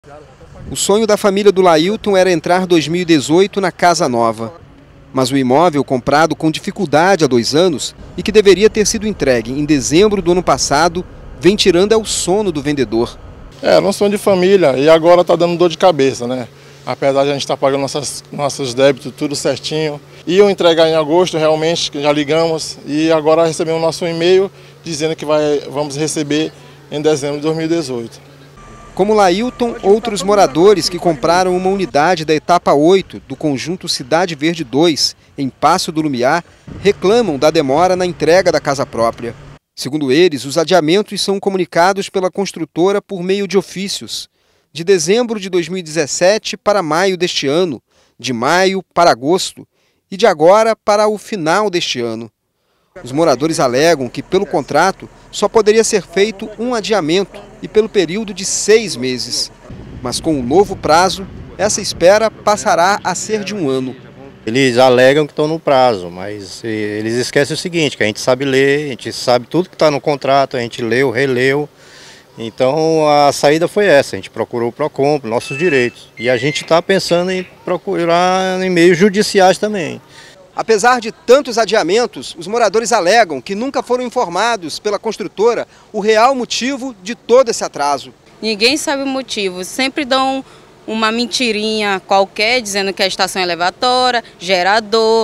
O sonho da família do Lailton era entrar 2018 na casa nova. Mas o imóvel, comprado com dificuldade há 2 anos e que deveria ter sido entregue em dezembro do ano passado, vem tirando o sono do vendedor. Era um sonho de família e agora está dando dor de cabeça, né? Apesar de a gente estar pagando nossos débitos tudo certinho. Iam entregar em agosto, realmente, já ligamos, e agora recebemos nosso e-mail dizendo que vamos receber em dezembro de 2018. Como Lailton, outros moradores que compraram uma unidade da etapa 8 do conjunto Cidade Verde 2, em Passo do Lumiar, reclamam da demora na entrega da casa própria. Segundo eles, os adiamentos são comunicados pela construtora por meio de ofícios, de dezembro de 2017 para maio deste ano, de maio para agosto e de agora para o final deste ano. Os moradores alegam que, pelo contrato, só poderia ser feito um adiamento e pelo período de 6 meses. Mas com o novo prazo, essa espera passará a ser de 1 ano. Eles alegam que estão no prazo, mas eles esquecem o seguinte, que a gente sabe ler, a gente sabe tudo que está no contrato, a gente leu, releu. Então a saída foi essa, a gente procurou o Procon, nossos direitos. E a gente está pensando em procurar em meios judiciais também. Apesar de tantos adiamentos, os moradores alegam que nunca foram informados pela construtora o real motivo de todo esse atraso. Ninguém sabe o motivo, sempre dão uma mentirinha qualquer, dizendo que a estação é elevatória, gerador,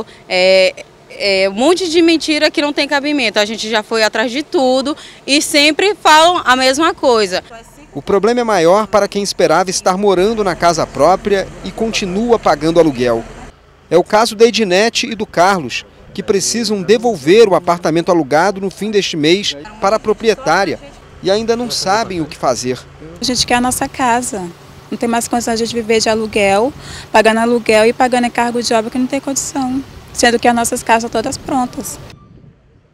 um monte de mentira que não tem cabimento. A gente já foi atrás de tudo e sempre falam a mesma coisa. O problema é maior para quem esperava estar morando na casa própria e continua pagando aluguel. É o caso da Edinete e do Carlos, que precisam devolver o apartamento alugado no fim deste mês para a proprietária e ainda não sabem o que fazer. A gente quer a nossa casa. Não tem mais condição de viver de aluguel, pagando aluguel e pagando encargo de obra que não tem condição, sendo que as nossas casas todas prontas.